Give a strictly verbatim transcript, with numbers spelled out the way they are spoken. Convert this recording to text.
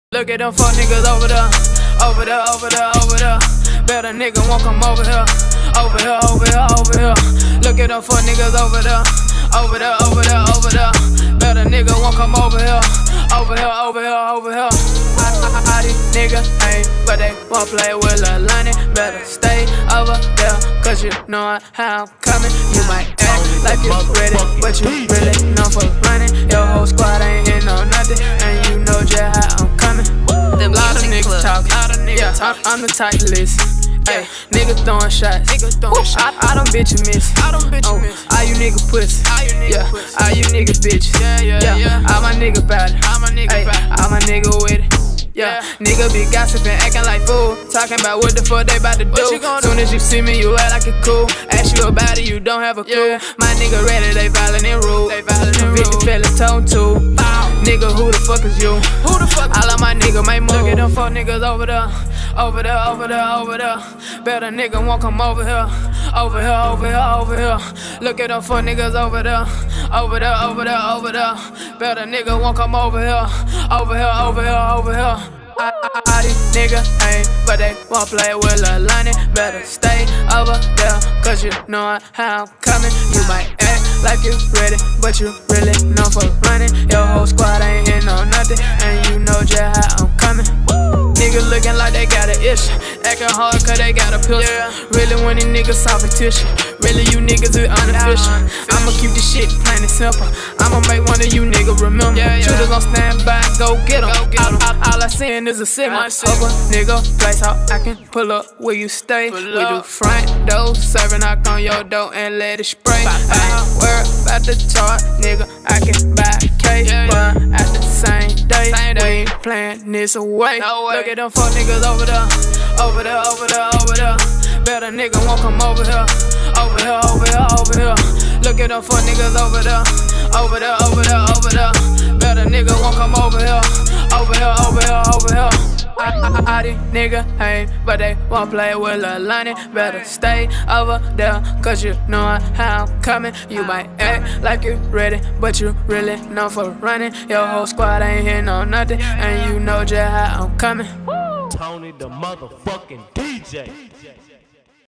Look at them fuck niggas over there, over there, over there, over there. Better nigga won't come over here, over here, over here, over here. Look at them fuck niggas over there, over there, over there, over there. Better nigga won't come over here, over here, over here, over here. I, I, I, these niggas ain't, but they won't play with a line. Better stay over there, cause you know how I'm coming. You might act like you ready, but you really know for running. Your whole squad ain't in no nothing, and you know just how I'm coming. Them lot of niggas talking, yeah, I'm, I'm the type list. Hey, niggas throwing shots, niggas throwing shots. I, I don't bitch you miss, I don't bitch you miss. All you nigga pussy, all you nigga yeah, pussy. All you nigga bitches, yeah, yeah, yeah, yeah. All my nigga bout it, all my nigga bout it. All my nigga with it. Yeah, nigga be gossiping, acting like fool. Talking about what the fuck they bout to do. Soon as you see me, you act like it cool. Ask you about it, you don't have a clue. Yeah. My nigga ready, they violent and rude. They violent and rude. Convicted fella tone too. Nigga, who the fuck is you? Who the fuck? All of my nigga make move. Look at them fuck niggas over there, over there, over there, over there. Better nigga won't come over here, over here, over here, over here. Look at them fuck niggas over there, over there, over there, over there. Better nigga won't come over here, over here, over here, over here. I, I, I, these niggas ain't, but they won't play with a line. Better stay over there, cause you know how I'm coming. You might act like you ready, but you really know for running. Your whole squad ain't in no nothing, and you know just how I'm coming. Niggas looking like they got an issue, acting hard cause they got a pistol. Yeah. Really when these niggas soft tissue, really you niggas is unofficial. I'ma keep this shit plain and simple, I'ma make one of you niggas remember. Yeah, yeah. Shooters on standby, go get em. Go get all, all, all I seen is a signal. Over nigga, place how I can pull up where you stay. Pull we up. Do front door, serving knock on your door and let it spray. I ain't worried about the chart, nigga, I can buy a case. Yeah, yeah. But at the same day, same day. We ain't playing this away. No way. Look at them fuck niggas over there, over there, over there, over there. Better nigga won't come over here, over here, over here, over here. Look at them fuck niggas over there, over there, over there, over there. Better nigga won't come over here, over here, over here, over here. I, I, I, these niggas ain't, but they won't play with a line. Better stay over there, cause you know how I'm coming. You might act like you ready, but you really know for running. Your whole squad ain't here no nothing, and you know just how I'm coming. Tony the motherfucking D J.